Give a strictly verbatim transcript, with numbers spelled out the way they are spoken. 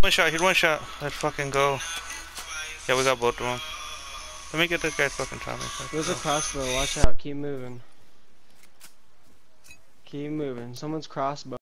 One shot, he's one shot. Let's fucking go. Yeah, we got both of them. Let me get this guy's fucking Tommy. There's a crossbow, watch out, keep moving. Keep moving. Someone's crossbow.